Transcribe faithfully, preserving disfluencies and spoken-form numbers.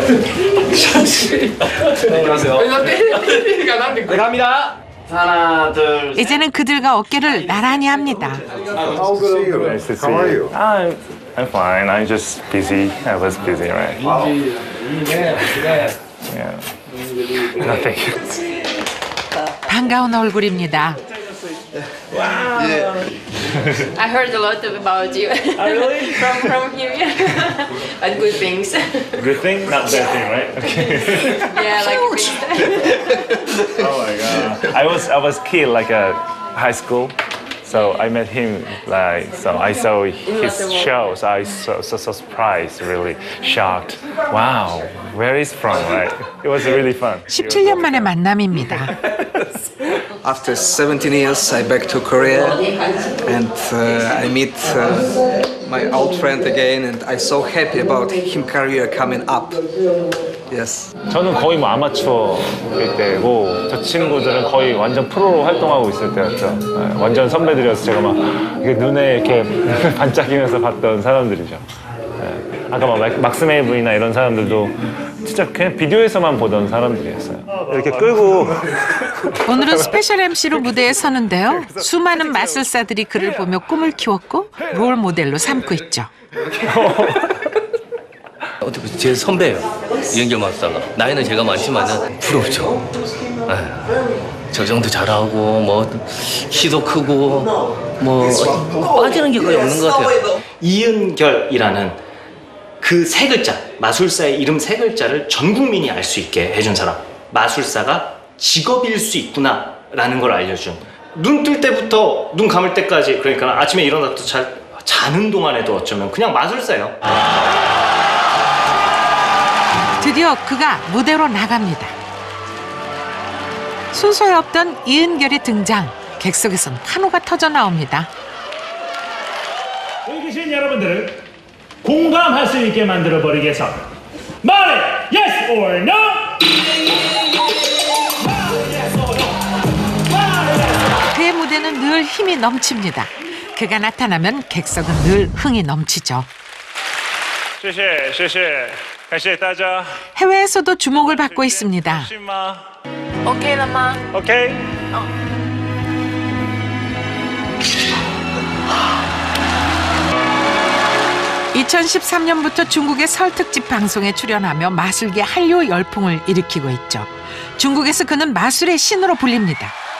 네, 갑니다. 하나, 둘, 셋. 이제는 그들과 어깨를 나란히 합니다. Nice to see you. I'm, I'm fine. I'm just busy. I was busy, right? Wow. Yeah. Nothing. 반가운 얼굴입니다. I heard a lot about you. Oh, really? from from him, yeah. But good things. Good thing? Not bad thing, right? Okay. Yeah, like things. Oh my god. I was I was kid like a high school. So I met him like so I saw his show, so I was so, so, so surprised, really shocked. Wow, where is from, right? It was really fun. 십칠 년 만의 만남입니다. After seventeen years, I back to Korea, and uh, I meet uh, my old friend again, and I so happy about him career coming up. Yes. 저는 거의 뭐 아마추어 때고 저 친구들은 거의 완전 프로로 활동하고 있을 때였죠. 네, 완전 선배들이어서 제가 막 이렇게 눈에 이렇게 반짝이면서 봤던 사람들이죠. 네, 아까 막 막스 메이브이나 이런 사람들도 진짜 그냥 비디오에서만 보던 사람들이었어요. 이렇게 끌고 오늘은 스페셜 엠시로 무대에 서는데요. 수많은 마술사들이 그를 보며 꿈을 키웠고 롤 모델로 삼고 있죠. 어떻게 제 선배예요. 이은결 마술사가. 나이는 제가 많지만은 부럽죠. 에휴, 저 정도 잘하고 뭐 키도 크고 뭐 빠지는 게 거의 없는 것 같아요. 이은결이라는 그 세 글자, 마술사의 이름 세 글자를 전 국민이 알 수 있게 해준 사람. 마술사가 직업일 수 있구나라는 걸 알려준. 눈 뜰 때부터 눈 감을 때까지, 그러니까 아침에 일어나서 자, 자는 동안에도 어쩌면 그냥 마술사예요. 드디어 그가 무대로 나갑니다. 순서에 없던 이은결의 등장. 객석에선 환호가 터져 나옵니다. 여기 계신 여러분들을 공감할 수 있게 만들어버리기 위해서 말해! Yes or no! 그의 무대는 늘 힘이 넘칩니다. 그가 나타나면 객석은 늘 흥이 넘치죠. 谢谢谢谢感谢大家 해외에서도 주목을 받고 있습니다. Okay, Lama. 오케이. 이천십삼 년부터 중국의 설 특집 방송에 출연하며 마술계 한류 열풍을 일으키고 있죠. 중국에서 그는 마술의 신으로 불립니다.